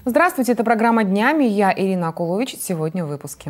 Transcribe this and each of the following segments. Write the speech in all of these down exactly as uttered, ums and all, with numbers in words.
Здравствуйте, это программа «Днями». Я Ирина Акулович. Сегодня в выпуске.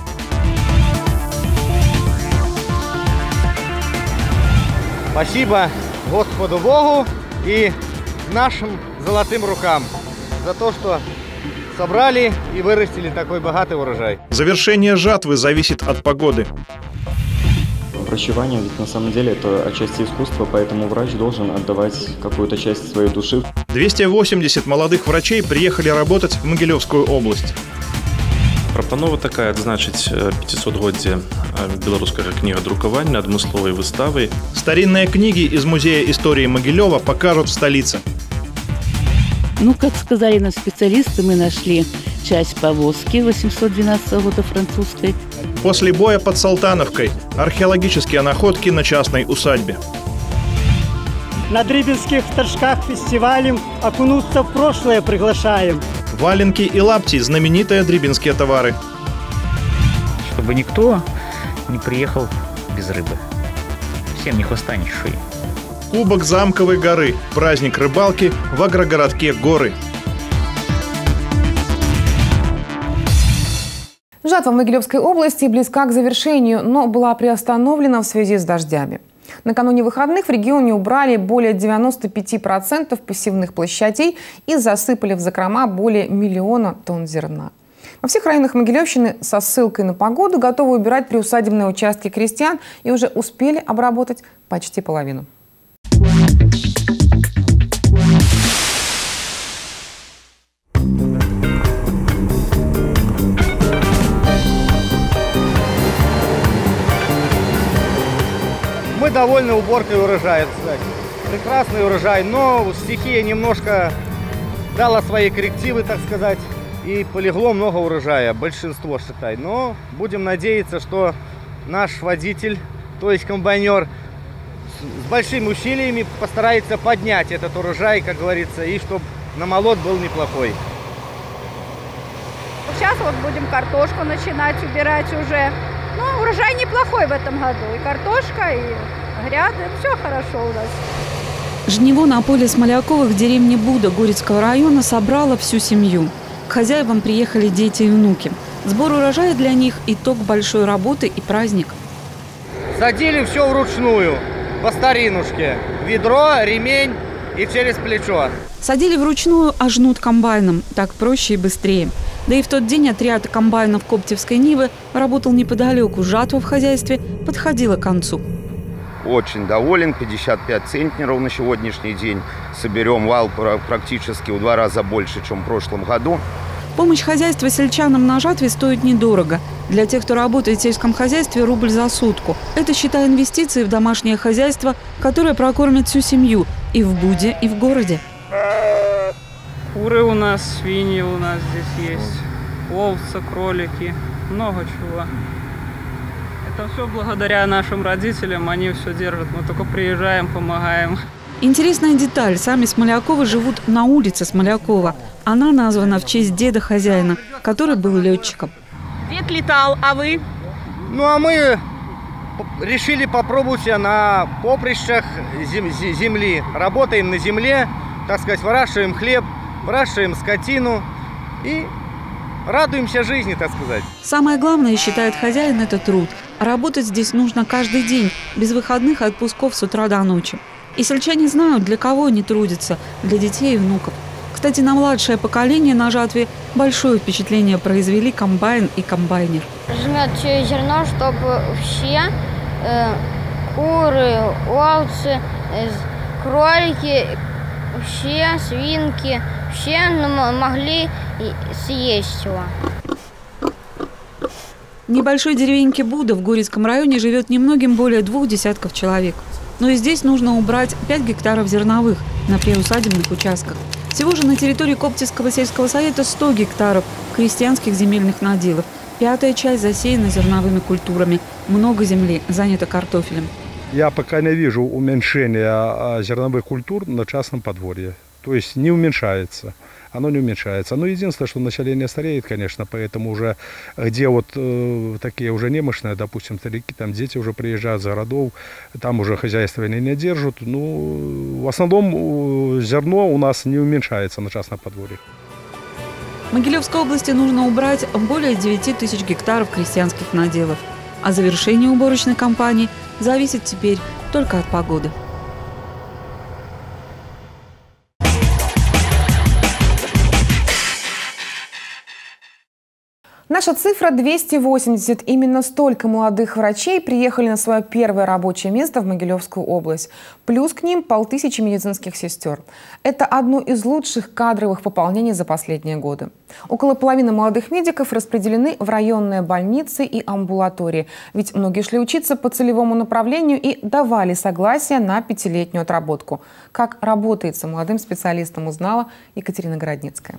Спасибо Господу Богу и нашим золотым рукам за то, что собрали и вырастили такой богатый урожай. Завершение жатвы зависит от погоды. Врачевание ведь на самом деле это отчасти искусство, поэтому врач должен отдавать какую-то часть своей души. двести восемьдесят молодых врачей приехали работать в Могилевскую область. Прапанова такая адзначыць пяцісотгоддзе беларускага кнігадрукавання адмысловай выставай. Старинные книги из Музея истории Могилева покажут в столице. Ну, как сказали нам специалисты, мы нашли часть повозки восемьсот двенадцатого года французской. После боя под Салтановкой археологические находки на частной усадьбе. На дрибинских торжках фестивалем окунуться в прошлое приглашаем. Валенки и лапти – знаменитые дрибинские товары. Чтобы никто не приехал без рыбы. Всем не хвоста, ни шеи. Кубок Замковой горы – праздник рыбалки в агрогородке Горы. Жатва в Могилевской области близка к завершению, но была приостановлена в связи с дождями. Накануне выходных в регионе убрали более девяноста пяти процентов посевных площадей и засыпали в закрома более миллиона тонн зерна. Во всех районах Могилевщины со ссылкой на погоду готовы убирать приусадебные участки крестьян и уже успели обработать почти половину. Мы довольны уборкой урожая, кстати. Прекрасный урожай, но стихия немножко дала свои коррективы, так сказать, и полегло много урожая, большинство, считай. Но будем надеяться, что наш водитель, то есть комбайнер, с большими усилиями постарается поднять этот урожай, как говорится, и чтобы намолот был неплохой. Сейчас вот будем картошку начинать убирать уже. Ну, урожай неплохой в этом году. И картошка, и гряды. Все хорошо у нас. Жниво на поле Смоляковых в деревне Буда Горецкого района собрало всю семью. К хозяевам приехали дети и внуки. Сбор урожая для них – итог большой работы и праздник. Садили все вручную, по старинушке. Ведро, ремень и через плечо. Садили вручную, а жнут комбайном. Так проще и быстрее. Да и в тот день отряд комбайнов Коптевской Нивы работал неподалеку. Жатва в хозяйстве подходила к концу. Очень доволен. пятьдесят пять центнеров на сегодняшний день. Соберем вал практически в два раза больше, чем в прошлом году. Помощь хозяйства сельчанам на жатве стоит недорого. Для тех, кто работает в сельском хозяйстве, рубль за сутку. Это, считай, инвестиции в домашнее хозяйство, которое прокормит всю семью и в Буде, и в городе. Куры у нас, свиньи у нас здесь есть, овцы, кролики, много чего. Это все благодаря нашим родителям, они все держат, мы только приезжаем, помогаем. Интересная деталь. Сами Смоляковы живут на улице Смолякова. Она названа в честь деда хозяина, который был летчиком. Дед летал, а вы? Ну а мы решили попробовать себя на поприщах земли. Работаем на земле, так сказать, выращиваем хлеб, выращиваем скотину и радуемся жизни, так сказать. Самое главное, считает хозяин, это труд. Работать здесь нужно каждый день, без выходных и отпусков с утра до ночи. И сельчане знают, для кого они трудятся, для детей и внуков. Кстати, на младшее поколение на жатве большое впечатление произвели комбайн и комбайнер. Жмет зерно, чтобы все э, куры, овцы, э, кролики, все свинки, все могли съесть его. В небольшой деревеньке Буда в Горецком районе живет немногим более двух десятков человек. Но и здесь нужно убрать пять гектаров зерновых на приусадебных участках. Всего же на территории Коптевского сельского совета сто гектаров крестьянских земельных наделов. Пятая часть засеяна зерновыми культурами. Много земли занято картофелем. Я пока не вижу уменьшения зерновых культур на частном подворье. То есть не уменьшается. Оно не уменьшается. Но единственное, что население стареет, конечно, поэтому уже где вот э, такие уже немощные, допустим, старики, там дети уже приезжают за городов, там уже хозяйство они не держат. Ну, в основном зерно у нас не уменьшается на частном подворье. В Могилевской области нужно убрать более девяти тысяч гектаров крестьянских наделов. А завершение уборочной кампании зависит теперь только от погоды. Наша цифра двести восемьдесят. Именно столько молодых врачей приехали на свое первое рабочее место в Могилевскую область. Плюс к ним полтысячи медицинских сестер. Это одно из лучших кадровых пополнений за последние годы. Около половины молодых медиков распределены в районные больницы и амбулатории. Ведь многие шли учиться по целевому направлению и давали согласие на пятилетнюю отработку. Как работается молодым специалистам, узнала Екатерина Городницкая.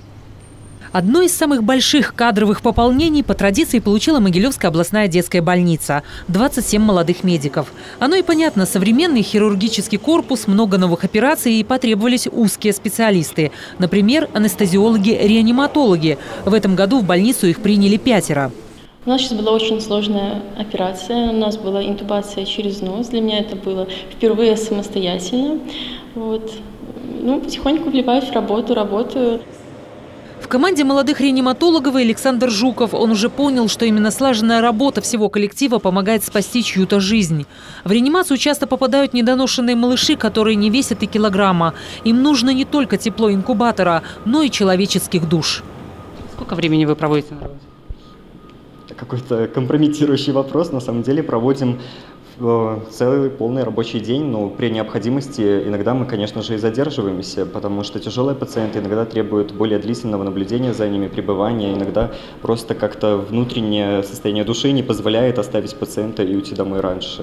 Одно из самых больших кадровых пополнений по традиции получила Могилевская областная детская больница – двадцать семь молодых медиков. Оно и понятно – современный хирургический корпус, много новых операций и потребовались узкие специалисты. Например, анестезиологи-реаниматологи. В этом году в больницу их приняли пятеро. У нас сейчас была очень сложная операция. У нас была интубация через нос. Для меня это было впервые самостоятельно. Вот. Ну, потихоньку вливаюсь в работу, работаю. В команде молодых реаниматологов Александр Жуков. Он уже понял, что именно слаженная работа всего коллектива помогает спасти чью-то жизнь. В реанимацию часто попадают недоношенные малыши, которые не весят и килограмма. Им нужно не только тепло инкубатора, но и человеческих душ. Сколько времени вы проводите на работе? Какой-то компрометирующий вопрос. На самом деле проводим целый полный рабочий день, но при необходимости иногда мы, конечно же, и задерживаемся, потому что тяжелые пациенты иногда требуют более длительного наблюдения за ними, пребывания, иногда просто как-то внутреннее состояние души не позволяет оставить пациента и уйти домой раньше.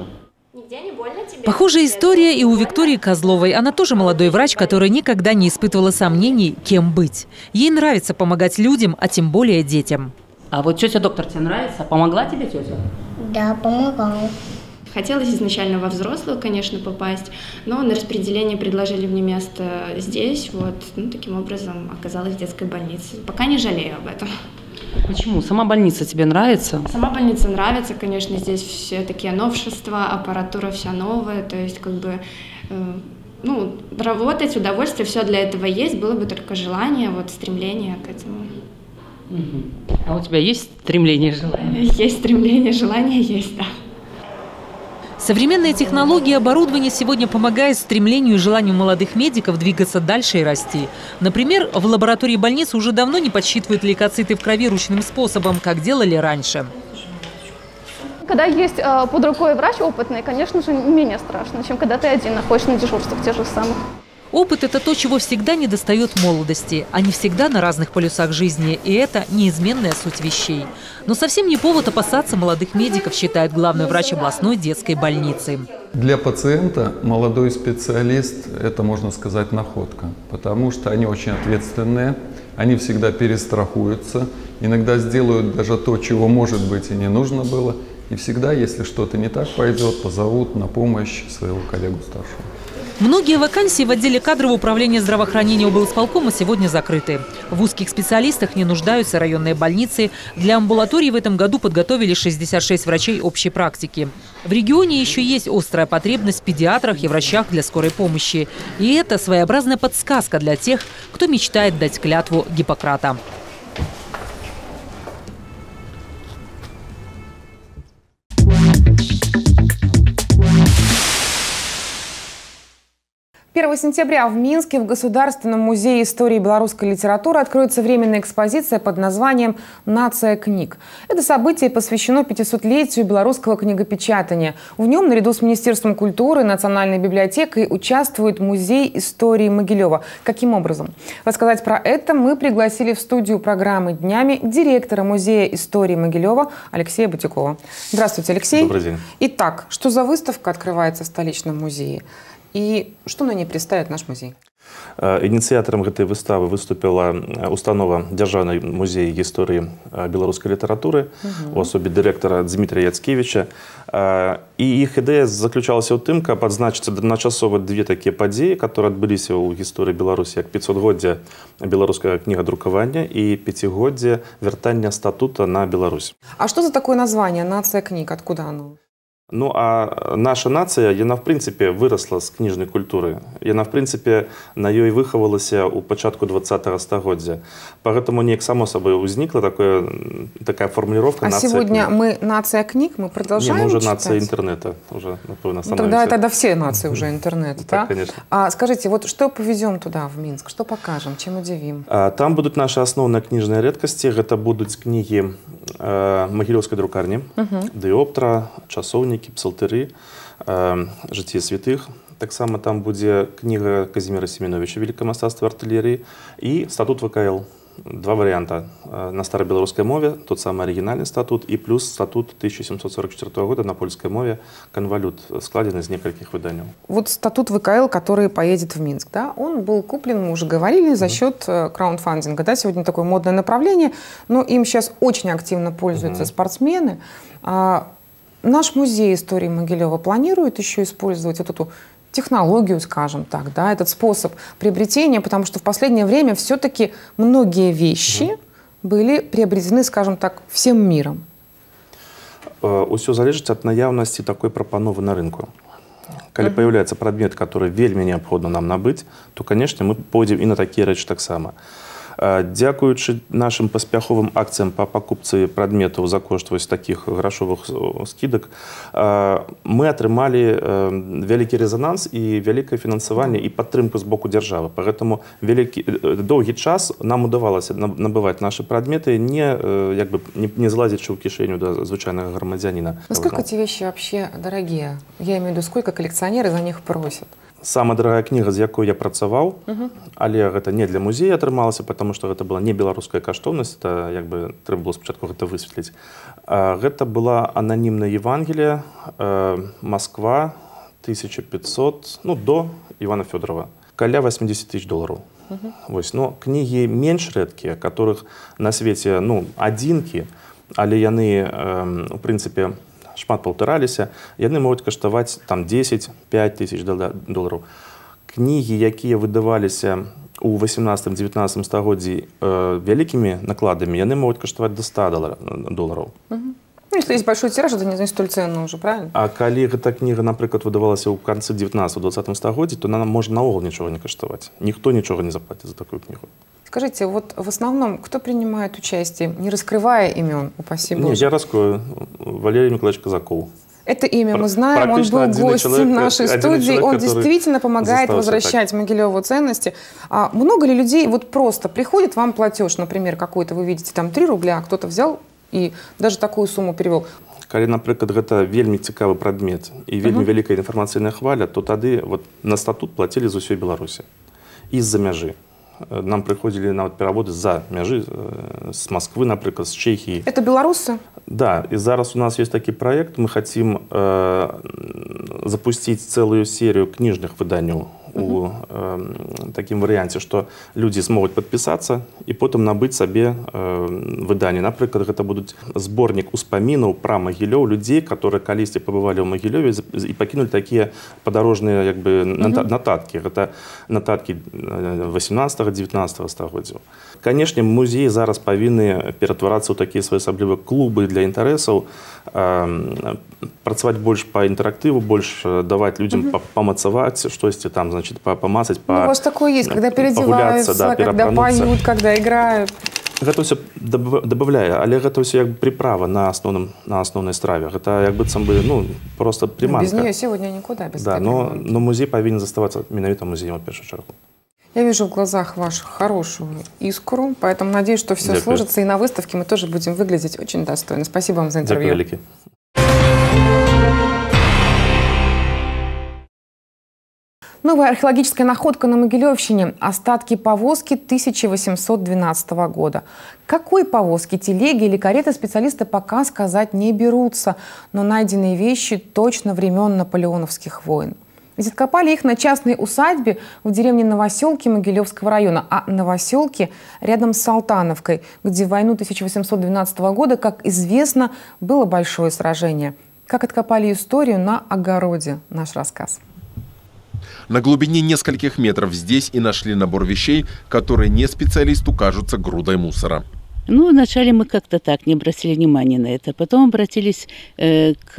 Похожая история и у Виктории Козловой. Она тоже молодой врач, которая никогда не испытывала сомнений, кем быть. Ей нравится помогать людям, а тем более детям. А вот тетя-доктор тебе нравится? Помогла тебе тетя? Да, помогала. Хотелось изначально во взрослую, конечно, попасть, но на распределение предложили мне место здесь, вот, ну, таким образом оказалась в детской больнице. Пока не жалею об этом. Почему? Сама больница тебе нравится? Сама больница нравится, конечно, здесь все такие новшества, аппаратура вся новая, то есть, как бы, э, ну, работать, удовольствие, все для этого есть, было бы только желание, вот, стремление к этому. Угу. А у тебя есть стремление, желание? Есть стремление, желание есть, да. Современные технологии и оборудование сегодня помогают стремлению и желанию молодых медиков двигаться дальше и расти. Например, в лаборатории больницы уже давно не подсчитывают лейкоциты в крови ручным способом, как делали раньше. Когда есть э, под рукой врач опытный, конечно же, менее страшно, чем когда ты один находишься на дежурствах тех же самых. Опыт – это то, чего всегда недостает молодости. Они всегда на разных полюсах жизни, и это неизменная суть вещей. Но совсем не повод опасаться молодых медиков, считает главный врач областной детской больницы. Для пациента молодой специалист – это, можно сказать, находка, потому что они очень ответственные, они всегда перестрахуются, иногда сделают даже то, чего, может быть, и не нужно было. И всегда, если что-то не так пойдет, позовут на помощь своего коллегу старшего. Многие вакансии в отделе кадрового управления здравоохранения облсполкома сегодня закрыты. В узких специалистах не нуждаются районные больницы. Для амбулаторий в этом году подготовили шестьдесят шесть врачей общей практики. В регионе еще есть острая потребность в педиатрах и врачах для скорой помощи. И это своеобразная подсказка для тех, кто мечтает дать клятву Гиппократа. первого сентября в Минске в Государственном музее истории белорусской литературы откроется временная экспозиция под названием «Нация книг». Это событие посвящено пятисотлетию белорусского книгопечатания. В нем наряду с Министерством культуры и Национальной библиотекой участвует Музей истории Могилева. Каким образом? Рассказать про это мы пригласили в студию программы «Днями» директора Музея истории Могилева Алексея Бутякова. Здравствуйте, Алексей. Добрый день. Итак, что за выставка открывается в столичном музее? И что на ней представит наш музей? Инициатором этой выставы выступила установа Державный музей истории белорусской литературы, угу. у особи директора Дмитрия Яцкевича. И их идея заключалась в том, как подзначить одночасово две такие подеи, которые отбылись у истории Беларуси, как пятисотгоддзе белорусского книгодрукавання и пятигоддзе вертания статута на Беларусь. А что за такое название «Нация книг»? Откуда оно? Ну, а наша нацыя, яна, в прынцыпе, вырасла з кніжнай культуры. Яна, в прынцыпе, на ёй выхавалася ў пачатку двадцатага стагоддзя. Поэтому неяк само собой узнікла такое, такая формулировка а нация сегодня книг. мы нация книг, мы продолжаем Не, мы уже читать? нация интернета. Уже, напевно, ну, тогда, тогда все нации уже интернет, да? Так, конечно. А скажите, вот что повезем туда, в Минск? Что покажем? Чем удивим? А, там будут наши основные книжные редкости. Это будут книги э, Могилевской друкарни, угу. Диоптра, часовники, псалтыры, э, житие святых. Так само там будет книга Казимира Семеновича «Великое мастацтво артиллерии» и статут вэ ка эл. Два варианта. На старобелорусской мове, тот самый оригинальный статут, и плюс статут тысяча семьсот сорок четвёртого года на польской мове, конвалют, складен из нескольких выданий. Вот статут вэ ка эл, который поедет в Минск, да, он был куплен, мы уже говорили, за счет mm-hmm. краундфандинга. Да, сегодня такое модное направление, но им сейчас очень активно пользуются mm-hmm. спортсмены. А, наш музей истории Могилева планирует еще использовать вот эту технологию, скажем так, да, этот способ приобретения, потому что в последнее время все-таки многие вещи mm-hmm. были приобретены, скажем так, всем миром. Усё залежыць ад наяўнасці такой прапановы на рынку. Калі mm-hmm. появляется предмет, который вельмі необходимо нам набыць, то, конечно, мы пойдем и на такие рэчы таксама. Дзякуючы нашим паспяховым акцыям по покупцы прадметаў за кошт вось таких грашовых скидок, мы атрымалі вялікі резонанс і вялікае фінансаванне і падтрымку з боку дзяржавы. Поэтому вялікі доўгі час нам удавалася набываць наши прадметы, не як бы не, не злазячы ў кішэню да звычайнага грамадзяніна. Насколько эти вещи вообще дорогие? Я имею в виду, сколько коллекционеры за них просят? Самая дорогая книга, з якой я працаваў, uh-huh. але гэта не для музея атрымалася, потому что гэта была не беларуская каштоўнасць, это як бы трэба было спачатку гэта высветліць. А, гэта была ананімная Евангелие, э, Москва, тысяча пятьсот, ну, до Ивана Федорова, каля восемьдесят тысяч долларов. Uh-huh. Вось, но книги менш рэдкія, которых на свете, ну, адзінкі, але яны, э, в прынцыпе, шмат паўтараліся, яны могуць каштаваць там десять пять тысяч долларов. Кнігі, якія выдаваліся у восемнадцатым-девятнадцатым стагоддзі э, вялікімі накладамі, яны могуць каштаваць до ста долларов. Угу. Ну, если есть большой тираж, это не столь ценно уже, правильно? А калі гэта кніга, напрыклад, выдавалася ў канцы девятнадцатым-двадцатым стагоддзі, то она можа наогул нічога не каштаваць. Ніхто нічога не заплаціць за такую книгу. Скажите, вот в основном кто принимает участие, не раскрывая имен, упаси Боже? Не, я раскрою. Валерий Николаевич Казаков. Это имя мы знаем, он был гостем человек, нашей студии, человек, он действительно помогает возвращать так. Могилеву ценности. А много ли людей вот просто приходит вам платеж, например, какой-то, вы видите, там три рубля, кто-то взял и даже такую сумму перевел? Калі, напрыклад, гэта вельмі цікавы прадмет і вельмі uh-huh. вялікая інфармацыйная хваля, то тады вот на статут плацілі з усёй Беларусі і з-за мяжы. Нам приходили на вот переводы за мяжи, э, с Москвы, например, с Чехии. Это белорусы? Да, и зараз у нас есть такой проект, мы хотим э, запустить целую серию книжных выданий у э, таким варианте, что люди смогут подписаться и потом набыть себе э, выдание. Например, это будет сборник успоминов про Могилев, людей, которые колись побывали в Могилеве и покинули такие подорожные как бы, uh-huh. нотатки. Это нотатки восемнадцатого-девятнадцатого стагоддзяў. Конечно, музеи зараз повинны ператварацца ў такие своеасаблівыя клубы для интересов, э, працаваць больше по интерактиву, больше давать людям uh-huh. помацаваць, штосьці там, значит, помацать, по, ну, у вас такое есть, когда переодеваются, да, когда поют, когда играют. Это все добавляя, але это все как бы приправа на основном на основной страве. Это как бы сам бы, ну, просто приманка. Ну, без нее сегодня никуда, без да, но, но музей повинен заставаться менавіта музеем в первую чергу. Я вижу в глазах вашу хорошую искру, поэтому надеюсь, что все Дякую. Сложится, и на выставке мы тоже будем выглядеть очень достойно. Спасибо вам за интервью. Дякую, Новая археологическая находка на Могилевщине – остатки повозки тысяча восемьсот двенадцатого года. Какой повозки, телеги или кареты специалисты пока сказать не берутся, но найденные вещи точно времен наполеоновских войн. Ведь откопали их на частной усадьбе в деревне Новоселки Могилевского района, а Новоселки рядом с Салтановкой, где в войну тысяча восемьсот двенадцатого года, как известно, было большое сражение. Как откопали историю на огороде? Наш рассказ. На глубине нескольких метров здесь и нашли набор вещей, которые не специалисту кажутся грудой мусора. Ну, вначале мы как-то так не обратили внимания на это. Потом обратились э, к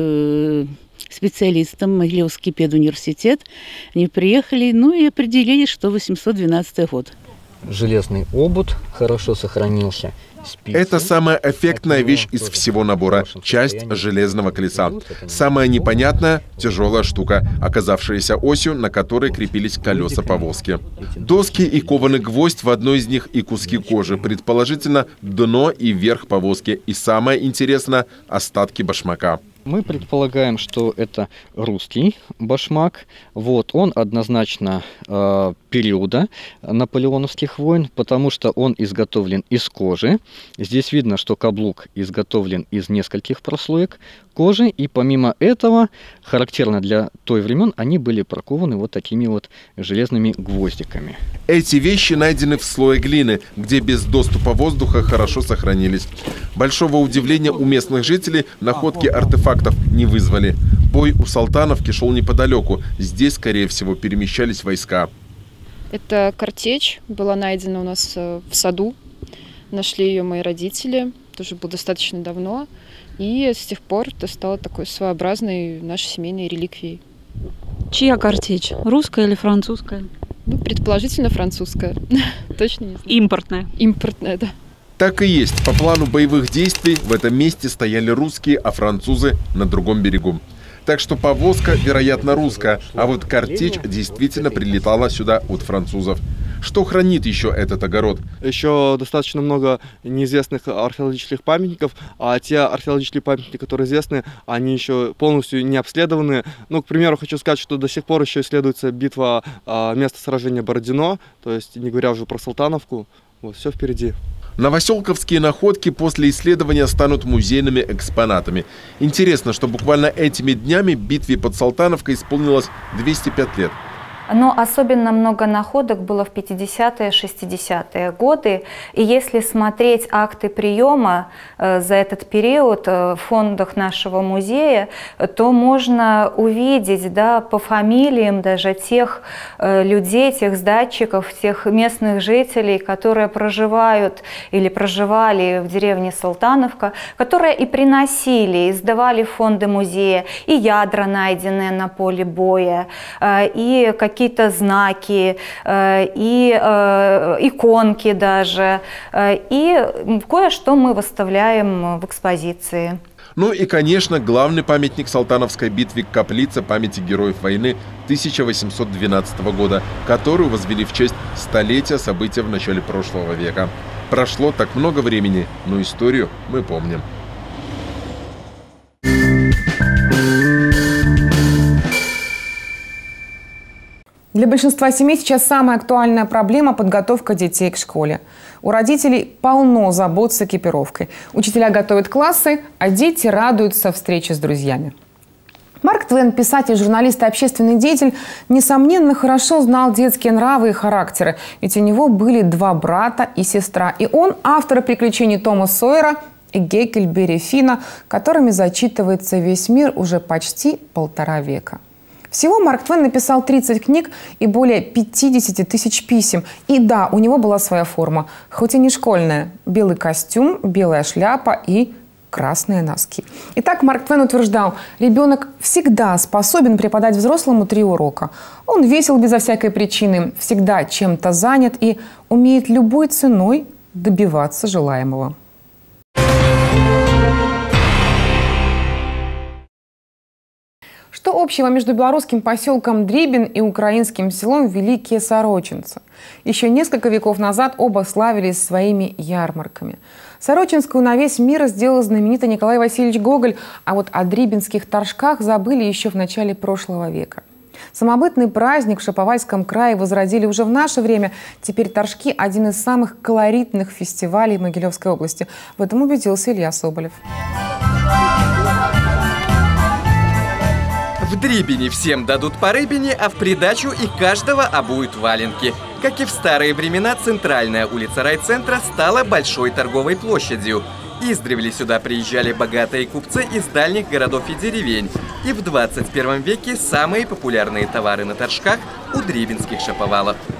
э, специалистам, Могилевский педуниверситет. Они приехали, ну и определили, что восемьсот двенадцатый год. Железный обод хорошо сохранился. Спицы. Это самая эффектная вещь из всего набора – часть железного колеса. Самая непонятная – тяжелая штука, оказавшаяся осью, на которой крепились колеса повозки. Доски и кованый гвоздь в одной из них и куски кожи, предположительно дно и верх повозки. И самое интересное – остатки башмака. Мы предполагаем, что это русский башмак. Вот, он однозначно э, периода наполеоновских войн, потому что он изготовлен из кожи. Здесь видно, что каблук изготовлен из нескольких прослоек кожи. И помимо этого, характерно для той времен, они были прокованы вот такими вот железными гвоздиками. Эти вещи найдены в слое глины, где без доступа воздуха хорошо сохранились. Большого удивления у местных жителей находки артефактов не вызвали. Бой у Салтановки шел неподалеку. Здесь, скорее всего, перемещались войска. Это картечь была найдена у нас в саду. Нашли ее мои родители. Тоже было достаточно давно. И с тех пор это стало такой своеобразной нашей семейной реликвией. Чья картечь? Русская или французская? Ну, предположительно, французская. Точно не знаю. Импортная. Импортная, да. Так и есть. По плану боевых действий в этом месте стояли русские, а французы на другом берегу. Так что повозка, вероятно, русская, а вот картечь действительно прилетала сюда от французов. Что хранит еще этот огород? Еще достаточно много неизвестных археологических памятников, а те археологические памятники, которые известны, они еще полностью не обследованы. Ну, к примеру, хочу сказать, что до сих пор еще исследуется битва, место сражения Бородино, то есть не говоря уже про Салтановку. Вот, все впереди. Новоселковские находки после исследования станут музейными экспонатами. Интересно, что буквально этими днями битве под Салтановкой исполнилось двести пять лет. Но особенно много находок было в пятидесятые, шестидесятые годы. И если смотреть акты приема э, за этот период э, в фондах нашего музея, то можно увидеть, да, по фамилиям даже тех э, людей, тех сдатчиков, тех местных жителей, которые проживают или проживали в деревне Салтановка, которые и приносили, и сдавали в фонды музея, и ядра, найденные на поле боя, э, и какие какие-то знаки, и иконки даже, и кое-что мы выставляем в экспозиции. Ну и, конечно, главный памятник Салтановской битве – каплица памяти героев войны тысяча восемьсот двенадцатого года, которую возвели в честь столетия события в начале прошлого века. Прошло так много времени, но историю мы помним. Для большинства семей сейчас самая актуальная проблема – подготовка детей к школе. У родителей полно забот с экипировкой. Учителя готовят классы, а дети радуются встрече с друзьями. Марк Твен, писатель, журналист и общественный деятель, несомненно, хорошо знал детские нравы и характеры. Ведь у него были два брата и сестра. И он автор приключений Тома Сойера и Гекльберри Финна, которыми зачитывается весь мир уже почти полтора века. Всего Марк Твен написал тридцать книг и более пятидесяти тысяч писем. И да, у него была своя форма, хоть и не школьная. Белый костюм, белая шляпа и красные носки. Итак, Марк Твен утверждал, ребенок всегда способен преподать взрослому три урока. Он весел безо всякой причины, всегда чем-то занят и умеет любой ценой добиваться желаемого. Что общего между белорусским поселком Дрибин и украинским селом Великие Сорочинцы? Еще несколько веков назад оба славились своими ярмарками. Сорочинскую на весь мир сделал знаменитый Николай Васильевич Гоголь, а вот о дрибинских торжках забыли еще в начале прошлого века. Самобытный праздник в Шаповальском крае возродили уже в наше время. Теперь торжки – один из самых колоритных фестивалей Могилевской области. В этом убедился Илья Соболев. В Дрибине всем дадут по рыбине, а в придачу их каждого обуют валенки. Как и в старые времена, центральная улица райцентра стала большой торговой площадью. Издревле сюда приезжали богатые купцы из дальних городов и деревень. И в двадцать первом веке самые популярные товары на торжках у дрибинских шаповалов.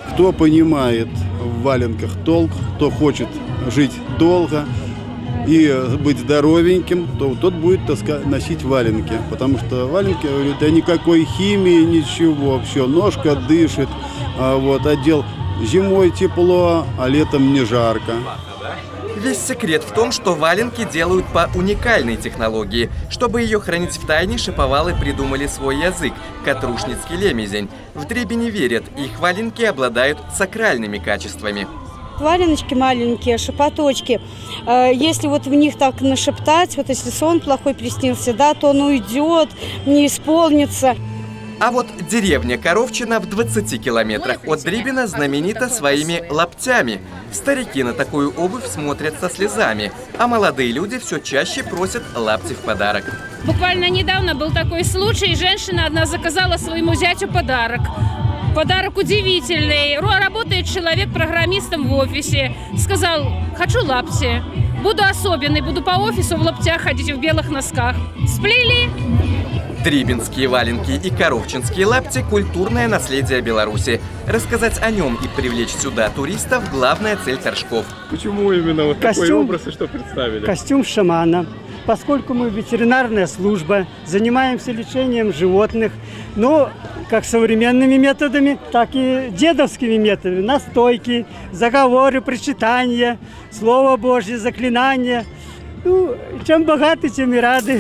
Кто понимает в валенках толк, кто хочет жить долго и быть здоровеньким, то тот будет таскать, носить валенки. Потому что валенки, да никакой химии, ничего. Все, ножка дышит, а вот отдел зимой тепло, а летом не жарко. Весь секрет в том, что валенки делают по уникальной технологии. Чтобы ее хранить в тайне, шиповалы придумали свой язык – катрушницкий лемезень. В Дребени верят, их валенки обладают сакральными качествами. Валеночки маленькие, шепоточки. Если вот в них так нашептать, вот если сон плохой приснился, да, то он уйдет, не исполнится. А вот деревня Коровчина в двадцати километрах от Дребина знаменита своими лаптями. Старики на такую обувь смотрят со слезами, а молодые люди все чаще просят лапти в подарок. Буквально недавно был такой случай, женщина одна заказала своему зятю подарок. Подарок удивительный. Работает человек программистом в офисе. Сказал: хочу лапти. Буду особенный, буду по офису в лаптях ходить, в белых носках. Сплели. Дребинские валенки и коровчинские лапти – культурное наследие Беларуси. Рассказать о нем и привлечь сюда туристов – главная цель торжков. Почему именно вот костюм, такой образ и что представили? Костюм шамана. Поскольку мы ветеринарная служба, занимаемся лечением животных, но как современными методами, так и дедовскими методами. Настойки, заговоры, причитания, Слово Божье, заклинания. Ну, чем богаты, тем и рады.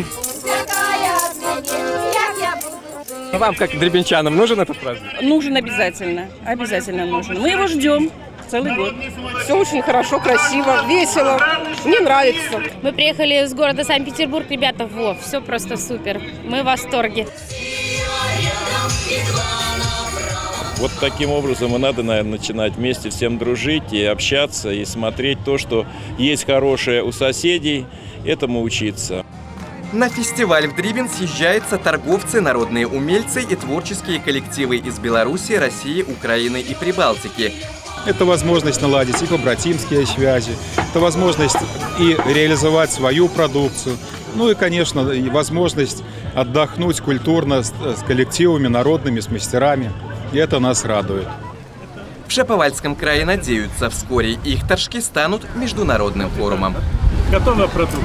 Вам, как дребенчанам, нужен этот праздник? Нужен обязательно. Обязательно нужен. Мы его ждем целый год. Все очень хорошо, красиво, весело. Мне нравится. Мы приехали из города Санкт-Петербург, ребята, во, все просто супер. Мы в восторге. Вот таким образом и надо, наверное, начинать вместе всем дружить и общаться, и смотреть то, что есть хорошее у соседей, этому учиться. На фестиваль в Дребин съезжаются торговцы, народные умельцы и творческие коллективы из Беларуси, России, Украины и Прибалтики. Это возможность наладить и побратимские связи, это возможность и реализовать свою продукцию, ну и, конечно, и возможность отдохнуть культурно с, с коллективами народными, с мастерами, и это нас радует. В Шаповальском крае надеются, вскоре их торжки станут международным форумом. Готовая продукция.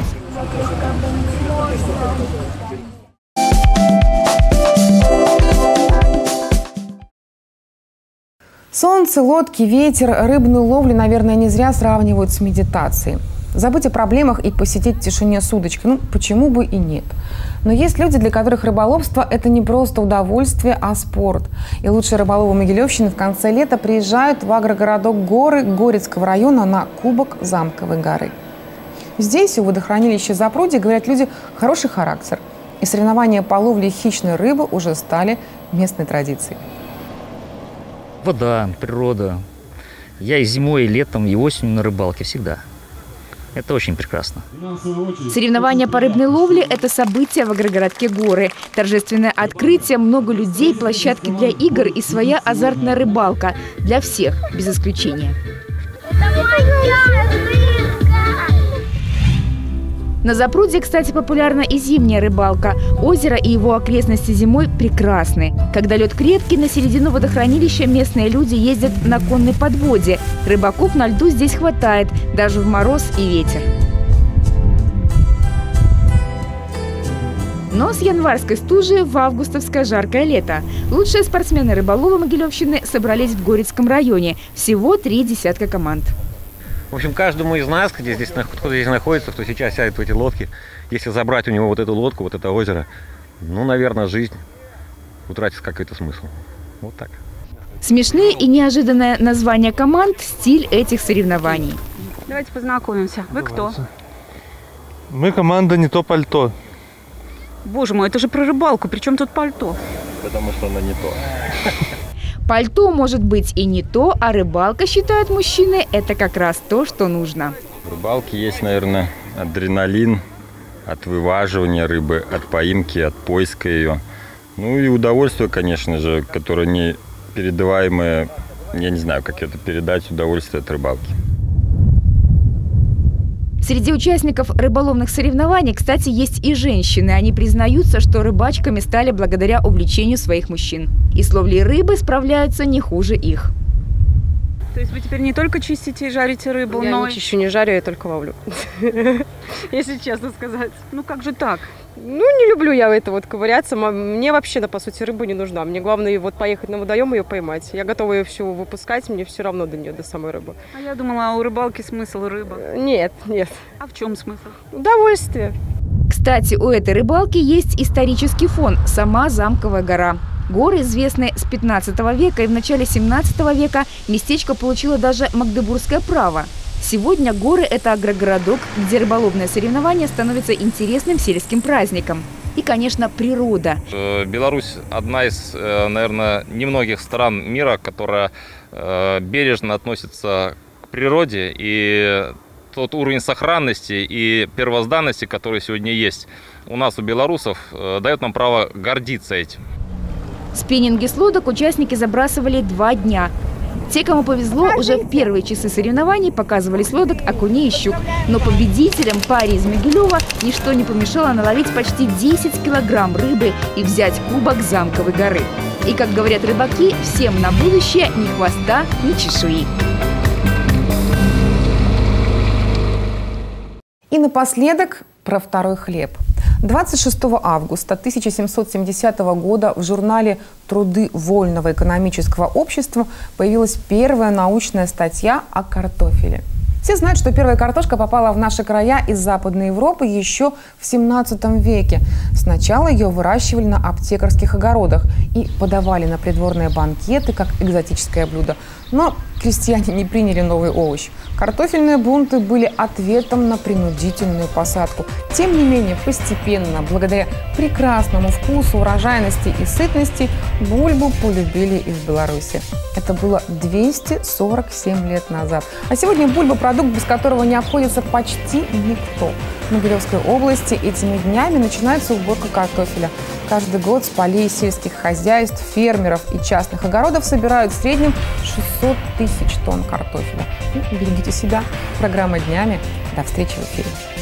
Солнце, лодки, ветер, рыбную ловлю, наверное, не зря сравнивают с медитацией. Забыть о проблемах и посидеть в тишине с удочкой, ну, почему бы и нет. Но есть люди, для которых рыболовство – это не просто удовольствие, а спорт. И лучшие рыболовы Могилевщины в конце лета приезжают в агрогородок Горы Горецкого района на Кубок Замковой горы. Здесь, у водохранилища Запрудье, говорят люди, хороший характер. И соревнования по ловле хищной рыбы уже стали местной традицией. Вода, природа. Я и зимой, и летом, и осенью на рыбалке всегда. Это очень прекрасно. Соревнования по рыбной ловле – это событие в агрогородке Горы. Торжественное открытие, много людей, площадки для игр и своя азартная рыбалка. Для всех, без исключения. На Запрудье, кстати, популярна и зимняя рыбалка. Озеро и его окрестности зимой прекрасны. Когда лед крепкий, на середину водохранилища местные люди ездят на конной подводе. Рыбаков на льду здесь хватает, даже в мороз и ветер. Но с январской стужи в августовское жаркое лето. Лучшие спортсмены-рыболовы Могилевщины собрались в Горецком районе. Всего три десятка команд. В общем, каждому из нас, где здесь, кто здесь находится, кто сейчас сядет в эти лодки, если забрать у него вот эту лодку, вот это озеро, ну, наверное, жизнь утратит какой-то смысл. Вот так. Смешные и неожиданное название команд – стиль этих соревнований. Давайте познакомимся. Вы кто? Мы команда «Не то пальто». Боже мой, это же про рыбалку. Причем тут пальто? Потому что она не то. Пальто может быть и не то, а рыбалка, считают мужчины, это как раз то, что нужно. В рыбалке есть, наверное, адреналин от вываживания рыбы, от поимки, от поиска ее. Ну и удовольствие, конечно же, которое не передаваемое, я не знаю, как это передать, удовольствие от рыбалки. Среди участников рыболовных соревнований, кстати, есть и женщины. Они признаются, что рыбачками стали благодаря увлечению своих мужчин. И с ловлей рыбы справляются не хуже их. То есть вы теперь не только чистите и жарите рыбу, Я но... не чищу, не жарю, я только ловлю. Если честно сказать. Ну как же так? Ну, не люблю я это вот ковыряться. Мне вообще, по сути, рыба не нужна. Мне главное вот поехать на водоем и ее поймать. Я готова ее всю выпускать, мне все равно до нее, до самой рыбы. А я думала, у рыбалки смысл рыба. Нет, нет. А в чем смысл? Удовольствие. Кстати, у этой рыбалки есть исторический фон – сама Замковая гора. Горы известны с пятнадцатого века, и в начале семнадцатого века местечко получило даже магдебургское право. Сегодня горы – это агрогородок, где рыболовное соревнование становится интересным сельским праздником. И, конечно, природа. Беларусь – одна из, наверное, немногих стран мира, которая бережно относится к природе. И тот уровень сохранности и первозданности, который сегодня есть у нас, у белорусов, дает нам право гордиться этим. Спиннинги с лодок участники забрасывали два дня. Те, кому повезло, уже в первые часы соревнований показывали с лодок окуней и щук. Но победителям, паре из Могилева, ничто не помешало наловить почти десять килограмм рыбы и взять кубок Замковой горы. И, как говорят рыбаки, всем на будущее ни хвоста, ни чешуи. И напоследок про второй хлеб. двадцать шестого августа тысяча семьсот семидесятого года в журнале «Труды Вольного экономического общества» появилась первая научная статья о картофеле. Все знают, что первая картошка попала в наши края из Западной Европы еще в семнадцатом веке. Сначала ее выращивали на аптекарских огородах и подавали на придворные банкеты как экзотическое блюдо. Но крестьяне не приняли новый овощ. Картофельные бунты были ответом на принудительную посадку. Тем не менее, постепенно, благодаря прекрасному вкусу, урожайности и сытности, бульбу полюбили и в Беларуси. Это было двести сорок семь лет назад. А сегодня бульба – продукт, без которого не обходится почти никто. В Могилевской области этими днями начинается уборка картофеля. Каждый год с полей сельских хозяйств, фермеров и частных огородов собирают в среднем шестьсот тысяч тонн картофеля. Ну, берегите себя. Программа «Днями». До встречи в эфире.